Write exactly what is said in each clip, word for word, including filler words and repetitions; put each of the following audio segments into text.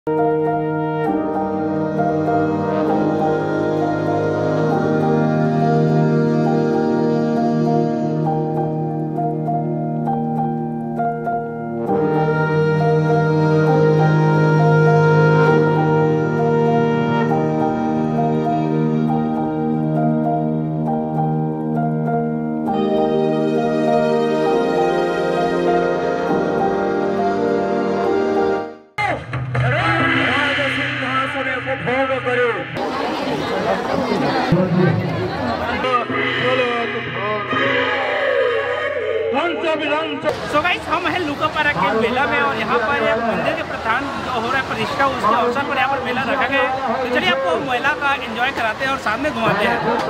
So guys, हम हैं लूकापारा के मेला में और यहाँ पर एक मंदिर के प्रधान हो रहा है प्रतिष्ठा, उसके अवसर पर यहाँ पर मेला रखा गया है। तो चलिए आपको मेला का एंजॉय कराते हैं और साथ में घुमाते हैं।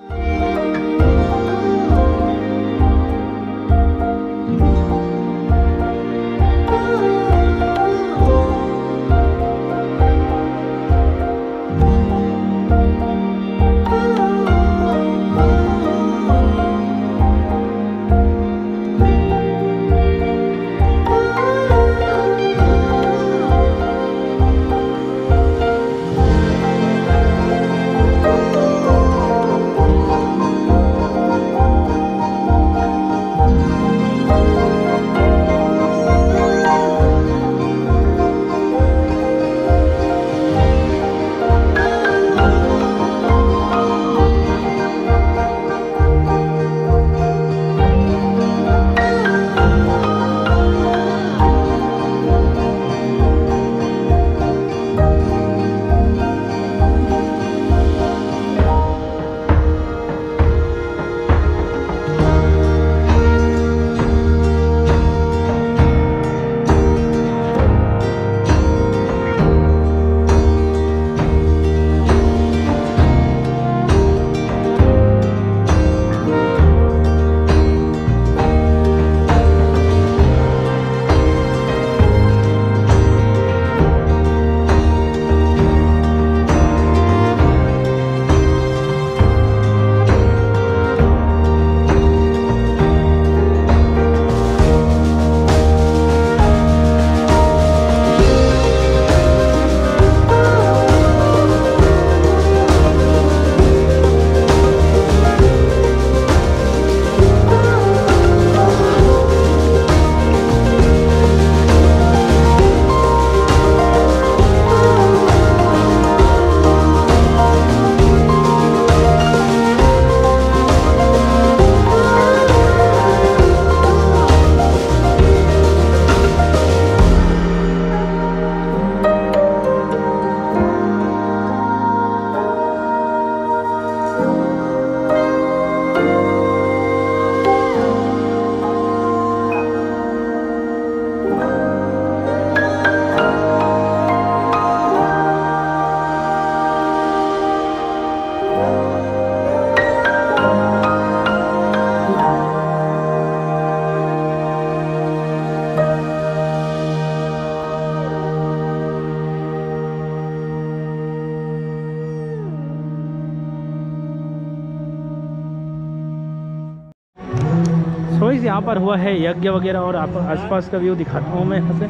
यहाँ पर हुआ है यज्ञ वगैरह और आप आसपास का व्यू दिखाता हूँ मैं यहाँ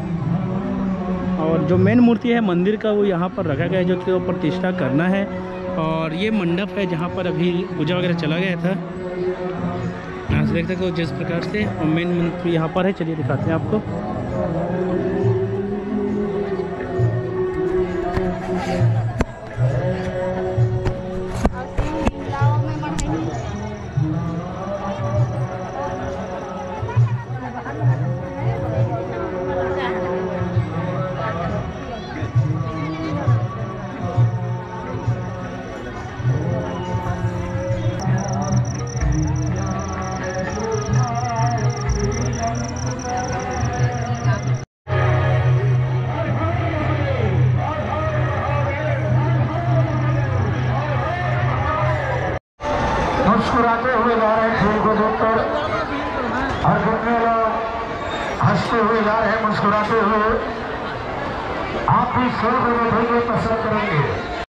से। और जो मेन मूर्ति है मंदिर का वो यहाँ पर रखा गया है, जो कि प्रतिष्ठा करना है। और ये मंडप है जहाँ पर अभी पूजा वगैरह चला गया था। यहाँ से देख सकते हो जिस प्रकार से। और मेन मूर्ति यहाँ पर है, चलिए दिखाते हैं आपको। मुस्कुराते हुए जा रहे हैं फूल को देखकर, और कितने लोग हंसते हुए जा रहे हैं मुस्कुराते हुए। आप भी शोर को बैठेंगे पसंद करेंगे।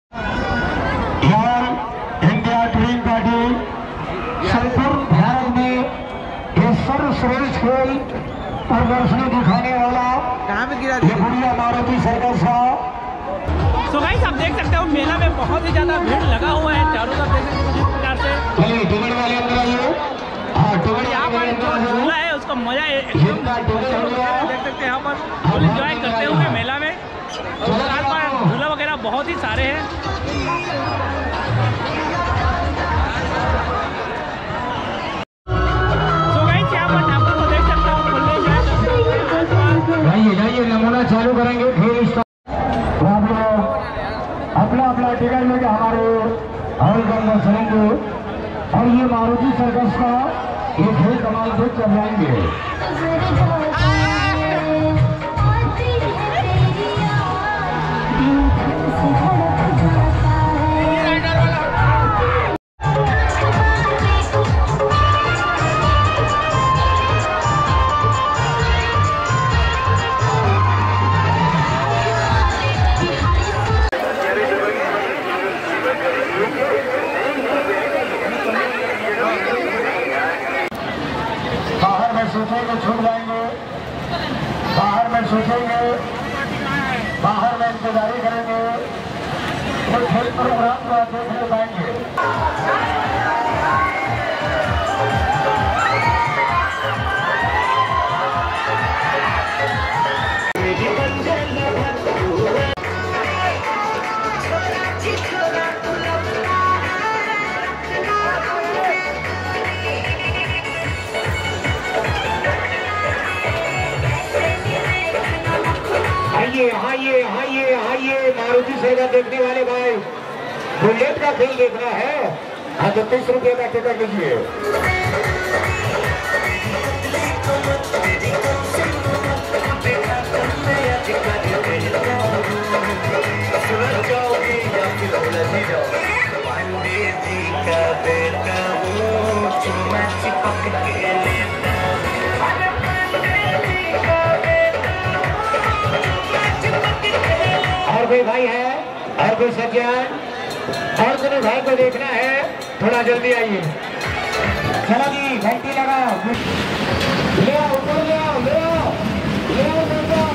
यार इंडिया ड्रीम पार्टी संपूर्ण भारत में ये सर्वश्रेष्ठ खेल प्रदर्शनी दिखाने वाला ये बुढ़िया मारुति सर्कस का देख सकते हो मेला में बहुत ही ज़्यादा भीड़ लगा हुआ है चारों तरफ, देख सकते हो जिस प्रकार से। और यहाँ पर जो झूला है उसका मजा एकदम देख सकते हैं, यहाँ पर फुल इंजॉय करते हुए मेला में। और यहाँ पर झूला वगैरह बहुत ही सारे हैं। तो गाइस यहाँ पर ठाकुर को देख सकते हो फुल इंजॉय करते हुए। जाइए जाइए नमूना चालू करेंगे फिर आप लोग अपना अपना टिकट लेके हमारे हॉल के अंदर चलेंगे और ये मारुति सर्कस का ये खेल कमाल से चल जाएंगे। बाहर में सोचेंगे छूट जाएंगे, बाहर में सोचेंगे, बाहर में इंतजारी करेंगे तो खेल प्रोग्राम को देखने पाएंगे। आइए आइए आइए आइए मारुति सर्कस देखने वाले भाई, बुलेट का खेल देखना है, हाँ तो तीस रुपये का टिकट लीजिए। और कोई भाई है, और कोई सज्जन, और कोई भाई को देखना है, थोड़ा जल्दी आइए। चलो जी घंटी लगाओ, ले आओ ऊपर ले आओ ले आओ ले आओ ले आओ।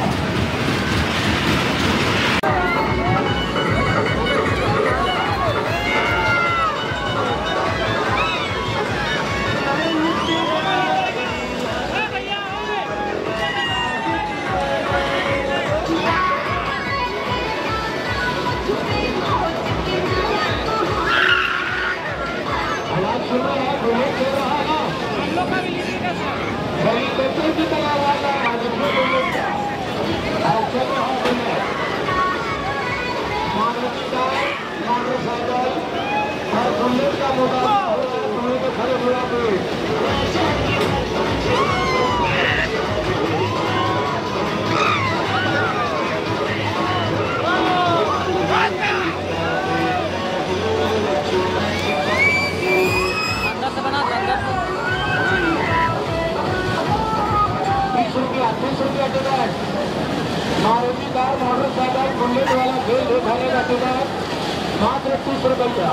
मारुति कार मोटरसाइकिल बुलेट वाला खेल दिखाने का टिकट मात्र तीस रुपया।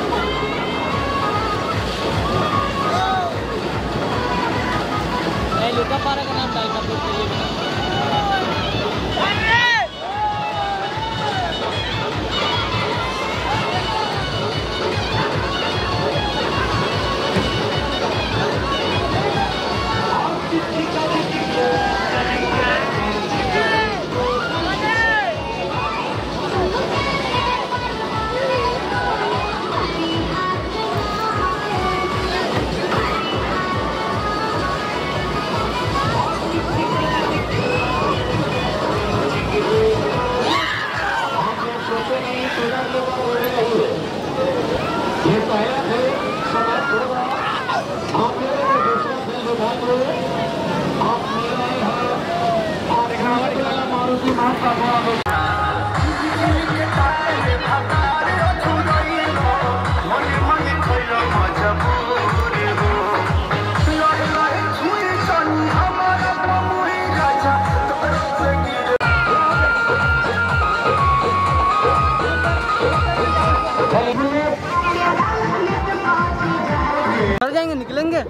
लुका पारा का नाम डाल का जाएंगे निकलेंगे।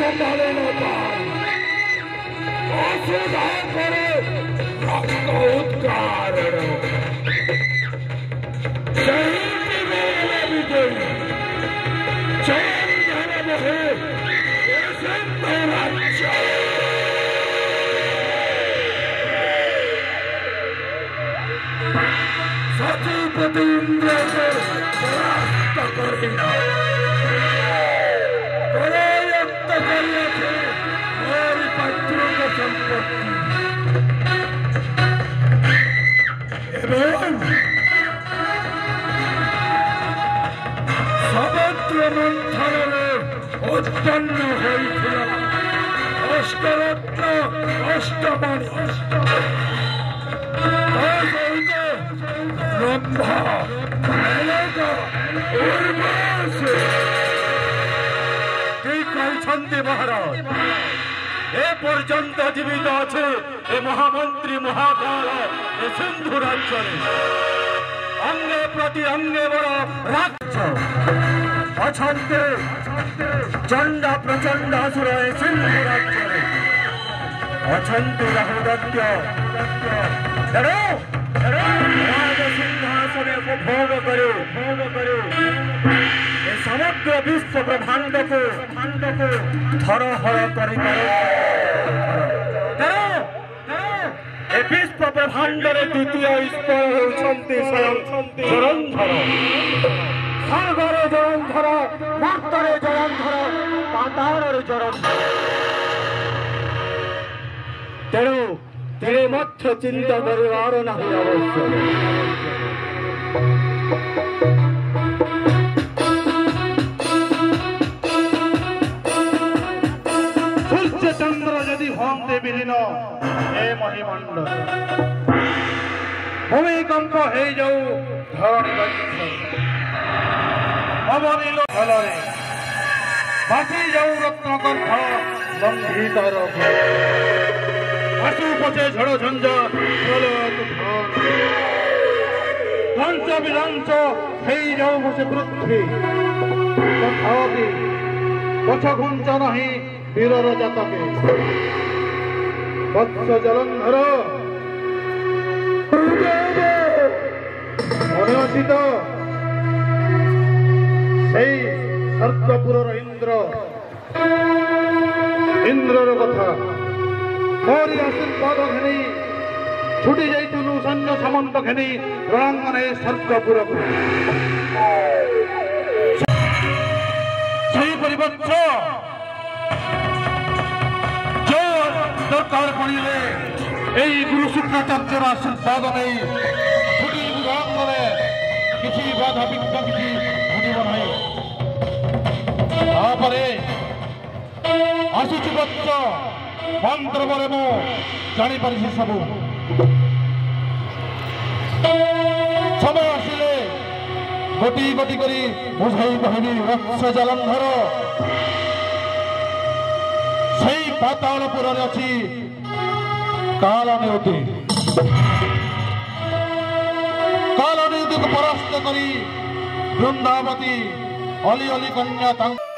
संभाले न पाए असुधार करे रक्त उत्कार शहीद मेरे विजय चैन धन बहे ऐसे मेरा सतीपति इंद्र को परास्त करना करायत्त करने थे और पत्रों को संपत्ति एवं समुद्र मंथन में उत्पन्न हुई थी अष्टरत्न अष्टमणि ब्रह्मा मेलका उर्वश के कहते महाराज ए पर्यंत जीवित अच्छे ए महामंत्री महाकाल ए सिंधु राज्य अंगे प्रति अंगे बड़ राज्य अच्छे चंडा प्रचंड असुर ए सिंधु राज्य अच्छे राहुदत्य सिंहासने उपभोग करे भोग करे समग्र विश्व ब्रह्मांड को ब्रह्मांड को थर हर कर विश्व ब्रह्मांड द्वितीय ईश्वर होती स्वयं जलंधर स्वर्गर जलंधर मर्त्तरे जलंधर पाताଳରେ जलंधर तेणु तेरे मध्य चिंता करिवार नहीं अवश्य सूर्य चंद्र यदि होते विलीन हे महिमंडल भूमिकंप हो जाऊ धरणी अवनील फलरे बासी जाऊ रत्नकंठ संगीत आसु पचे झड़ झंझा ध्वंस विध्वंस हो जाऊ से पृथ्वी तथापि पछ घुंच नहीं वीरर जातके वत्स जलंधर मन अच्छी तो सर्गपुर इंद्र इंद्रर कथा मोरी आशीर्वाद घेनी छुटी जाइलु सैन्य सामंत घेनी रणांगने सर्गपुर जो दरकार पड़े यही गुरु शुक्राचार्यर आशीर्वाद नहीं छुटी रणांगने किसी बाधा विघ्न किसी घटब नहीं आसुची बच्च मंत्र बले मु जापारि सब समय आसिले गोटी गोटी करी बुझाई कहबी वत्स जलंधर से पातालपुर अच्छी काल नियुति काल नियुति को परास्त करी वृंदावती अली अली कन्या